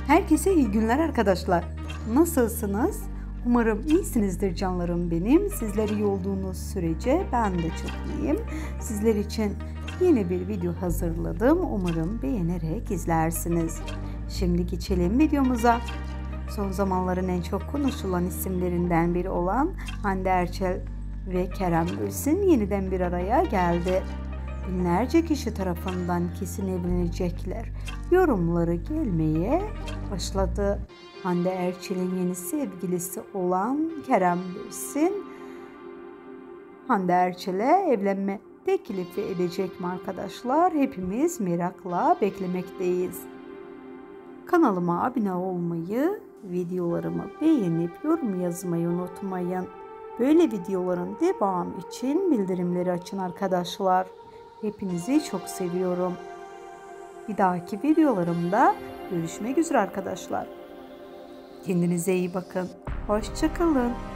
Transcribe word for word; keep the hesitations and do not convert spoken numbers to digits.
Herkese iyi günler arkadaşlar. Nasılsınız? Umarım iyisinizdir canlarım benim. Sizler iyi olduğunuz sürece ben de çok iyiyim. Sizler için yeni bir video hazırladım. Umarım beğenerek izlersiniz. Şimdi geçelim videomuza. Son zamanların en çok konuşulan isimlerinden biri olan Hande Erçel ve Kerem Bürsin yeniden bir araya geldi. Binlerce kişi tarafından kesin evlenecekler yorumları gelmeye başladı. Hande Erçel'in yeni sevgilisi olan Kerem Bürsin, Hande Erçel'e evlenme teklifi edecek mi arkadaşlar? Hepimiz merakla beklemekteyiz. Kanalıma abone olmayı, videolarımı beğenip yorum yazmayı unutmayın. Böyle videoların devamı için bildirimleri açın arkadaşlar. Hepinizi çok seviyorum. Bir dahaki videolarımda görüşmek üzere arkadaşlar. Kendinize iyi bakın. Hoşça kalın.